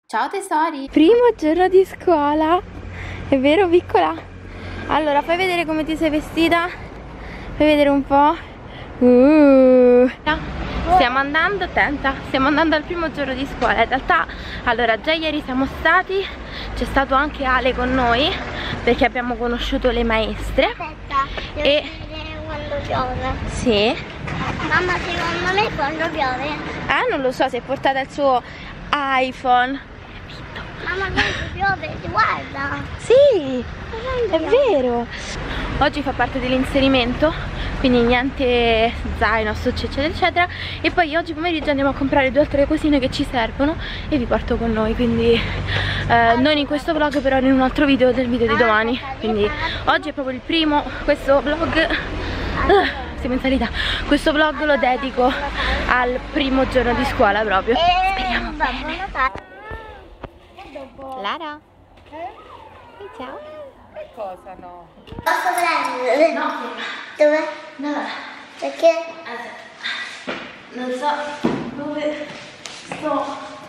Ciao tesori! Primo giorno di scuola, è vero piccola? Allora fai vedere come ti sei vestita, fai vedere un po'. Stiamo andando, attenta, stiamo andando al primo giorno di scuola. In realtà, allora già ieri siamo stati, c'è stato anche Ale con noi perché abbiamo conosciuto le maestre. Aspetta, devo e vedere quando piove. sì. Mamma, secondo me quando piove. Ah, non lo so, si è portata il suo iPhone. Mamma, quando piove, guarda. Sì, è vero. Oggi fa parte dell'inserimento, quindi niente zaino, stucci eccetera eccetera. E poi oggi pomeriggio andiamo a comprare 2 o 3 cosine che ci servono e vi porto con noi. Quindi non in questo vlog, però in un altro video del video di domani. Quindi oggi è proprio il primo, questo vlog siamo in salita. Questo vlog lo dedico al primo giorno di scuola proprio. Speriamo bene. Lara? Ciao. Che cosa no? Posso prendere? No. Dove? No. Perché? Non so dove sto.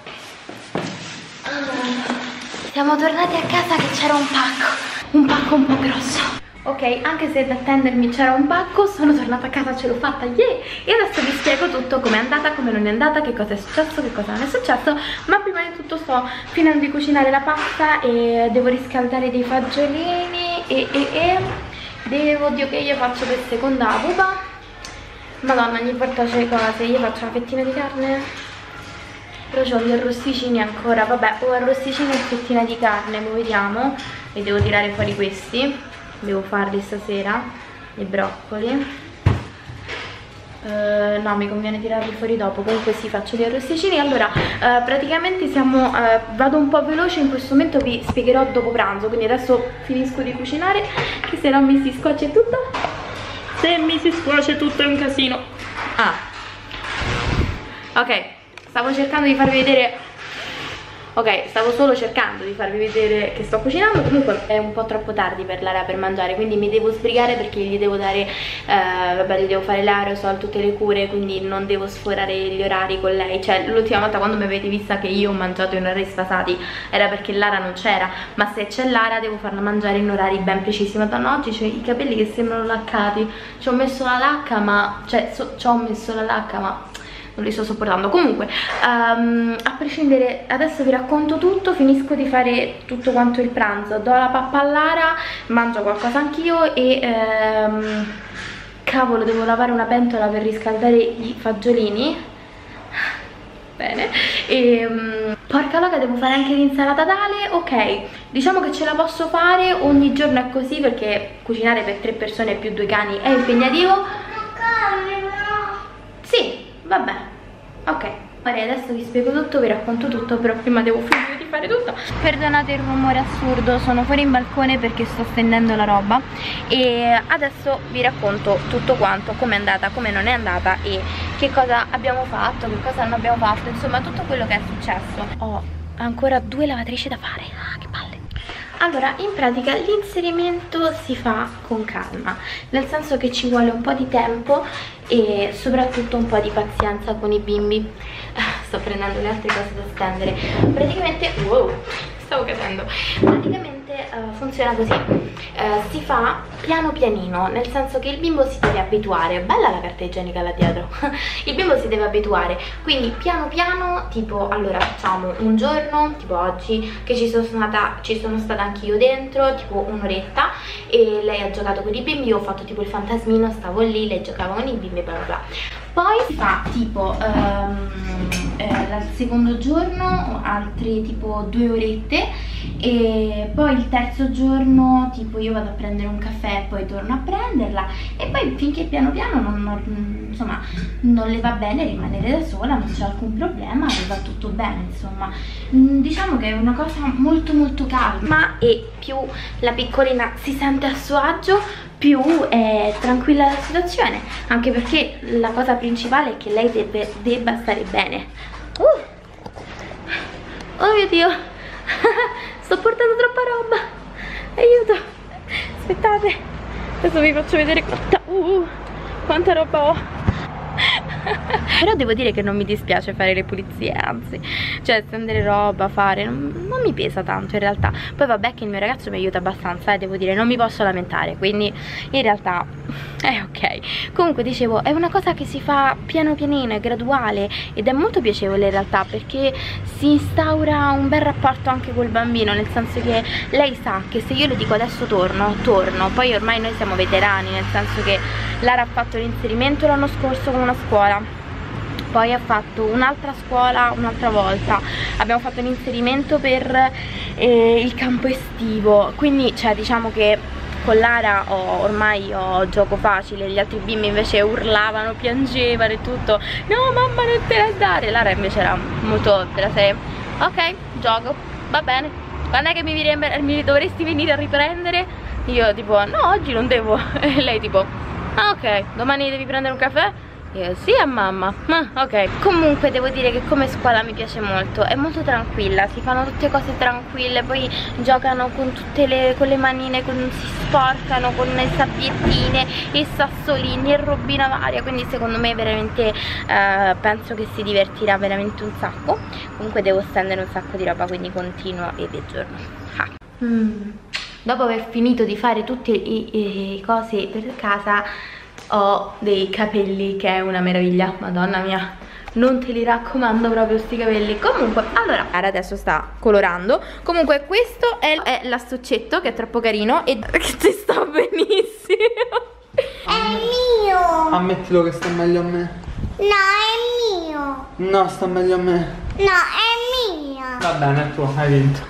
Siamo tornati a casa che c'era un pacco un po' grosso. Ok, anche se da attendermi c'era un pacco, sono tornata a casa, ce l'ho fatta, yeah! E adesso vi spiego tutto, com'è andata, come non è andata, che cosa è successo, che cosa non è successo. Ma prima di tutto sto finendo di cucinare la pasta e devo riscaldare dei fagiolini e devo, oddio, che io faccio per seconda pupa. Madonna, ogni volta c'è cose, io faccio una fettina di carne, però ho gli arrosticini ancora, vabbè, o arrosticini e fettina di carne, poi vediamo. E devo tirare fuori questi, devo farli stasera, i broccoli. No, mi conviene tirarli fuori dopo. Comunque sì, faccio gli arrosticini. Allora, praticamente siamo, vado un po' veloce in questo momento, vi spiegherò dopo pranzo. Quindi adesso finisco di cucinare, che se no mi si scuoce tutto. Se mi si scuoce tutto è un casino. Ok, stavo cercando di farvi vedere. Ok, stavo solo cercando di farvi vedere che sto cucinando. Comunque è un po' troppo tardi per Lara per mangiare, quindi mi devo sbrigare perché gli devo dare, vabbè, gli devo fare l'aerosol, tutte le cure, quindi non devo sforare gli orari con lei. Cioè, l'ultima volta quando mi avete vista che io ho mangiato in orari sfasati era perché Lara non c'era, ma se c'è Lara devo farla mangiare in orari ben precisi. Madonna, oggi c'ho i capelli che sembrano laccati. Ci ho messo la lacca, ma cioè ci ho messo la lacca, ma non li sto sopportando. Comunque, a prescindere, adesso vi racconto tutto. Finisco di fare tutto quanto il pranzo, do la pappa a Lara, mangio qualcosa anch'io e cavolo, devo lavare una pentola per riscaldare i fagiolini. Bene. E porca loca, devo fare anche l'insalata d'ale. Ok, diciamo che ce la posso fare, ogni giorno è così perché cucinare per 3 persone più 2 cani è impegnativo. Sì, vabbè, ok. Adesso vi spiego tutto, vi racconto tutto, però prima devo finire di fare tutto. Perdonate il rumore assurdo, sono fuori in balcone perché sto stendendo la roba. E adesso vi racconto tutto quanto, com'è andata, come non è andata e che cosa abbiamo fatto, che cosa non abbiamo fatto, insomma tutto quello che è successo. Ho ancora 2 lavatrici da fare, che palle. Allora, in pratica l'inserimento si fa con calma, nel senso che ci vuole un po' di tempo e soprattutto un po' di pazienza con i bimbi. Sto prendendo le altre cose da stendere. Praticamente, wow, stavo cadendo. Praticamente funziona così, si fa piano pianino, nel senso che il bimbo si deve abituare. Bella la carta igienica là dietro. Il bimbo si deve abituare, quindi piano piano, tipo, allora facciamo un giorno, tipo oggi, che ci sono stata anch'io dentro, tipo un'oretta, e lei ha giocato con i bimbi, io ho fatto tipo il fantasmino, stavo lì, lei giocava con i bimbi, bla bla bla. Poi si fa tipo il secondo giorno altre tipo 2 orette, e poi il terzo giorno tipo io vado a prendere un caffè e poi torno a prenderla, e poi finché piano piano insomma non le va bene rimanere da sola, non c'è alcun problema, le va tutto bene, insomma. Diciamo che è una cosa molto molto calma, e più la piccolina si sente a suo agio, più è tranquilla la situazione, anche perché la cosa principale è che lei debba stare bene. Oh mio Dio, sto portando troppa roba, aiuto, aspettate, adesso vi faccio vedere quanta roba ho. Però devo dire che non mi dispiace fare le pulizie, anzi, cioè stendere roba, fare, non mi pesa tanto in realtà. Poi vabbè che il mio ragazzo mi aiuta abbastanza, devo dire, non mi posso lamentare, quindi in realtà è ok. Comunque dicevo, è una cosa che si fa piano pianino, è graduale ed è molto piacevole in realtà, perché si instaura un bel rapporto anche col bambino, nel senso che lei sa che se io le dico adesso torno, poi ormai noi siamo veterani, nel senso che Lara ha fatto l'inserimento l'anno scorso con una scuola, poi ha fatto un'altra scuola un'altra volta, abbiamo fatto l'inserimento per il campo estivo, quindi cioè diciamo che con Lara ormai ho gioco facile, gli altri bimbi invece urlavano, piangevano e tutto, no mamma non te la dare, Lara invece era molto della serie, ok gioco, va bene, quando è che mi dovresti venire a riprendere? Io tipo no oggi non devo, e lei tipo ah ok, domani devi prendere un caffè? Io sì a mamma, ok. Comunque devo dire che come scuola mi piace molto, è molto tranquilla, si fanno tutte cose tranquille, poi giocano con tutte con le manine, si sporcano con le sabbiettine e sassolini e robina varia, quindi secondo me veramente penso che si divertirà veramente un sacco. Comunque devo stendere un sacco di roba, quindi continuo e vi aggiorno. Dopo aver finito di fare tutte le cose per casa ho dei capelli che è una meraviglia, madonna mia, non te li raccomando proprio sti capelli. Comunque, allora, adesso sta colorando. Comunque questo è l'astuccetto che è troppo carino e che ti sta benissimo. È mio. Ammettilo che sta meglio a me. No, è mio. No, sta meglio a me. No, è mio. Va bene, è tuo, hai vinto.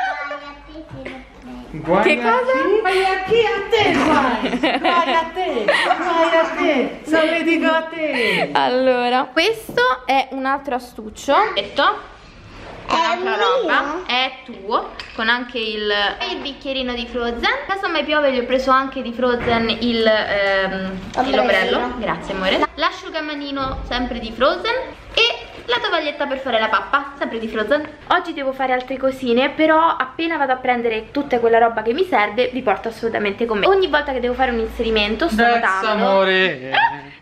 Guai Che cosa? Vai a chi a te, vai a te, se dico a te. Allora, questo è un altro astuccio. Con altra roba, è tuo, con anche il bicchierino di Frozen. Adesso a me piove, gli ho preso anche di Frozen l'ombrello. Grazie amore. L'asciugamanino sempre di Frozen e la tovaglietta per fare la pappa, sempre di Frozen. Oggi devo fare altre cosine, però appena vado a prendere tutta quella roba che mi serve vi porto assolutamente con me. Ogni volta che devo fare un inserimento sto notando amore.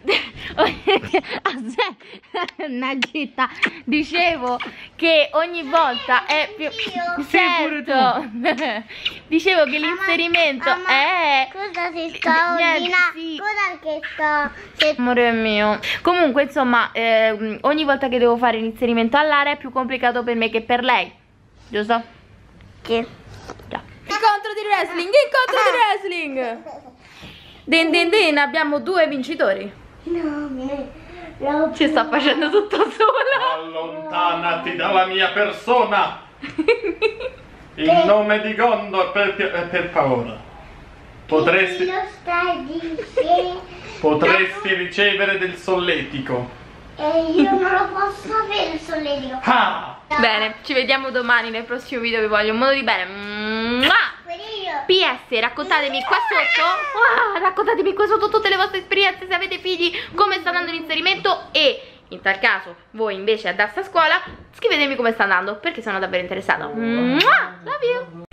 una gitta. Dicevo che ogni volta è più certo. Dicevo che l'inserimento è Cosa si sta ordinando? sì. Cosa che sto... Amore mio. Comunque insomma ogni volta che devo fare l'inserimento all'area è più complicato per me che per lei, giusto? Che? Già. Incontro di wrestling. Din din din, abbiamo 2 vincitori. No, Ci sta facendo tutto sola. Allontanati dalla mia persona. In nome di Gondor, per favore. Potresti lo stai dicendo? Potresti ricevere del solletico. E io non lo posso avere il solletico. Ah! Bene, ci vediamo domani nel prossimo video, vi voglio un mondo di bene. PS, raccontatemi qua sotto, raccontatemi qua sotto tutte le vostre esperienze, se avete figli, come sta andando l'inserimento e in tal caso voi invece andate a scuola, scrivetemi come sta andando perché sono davvero interessata. Love you!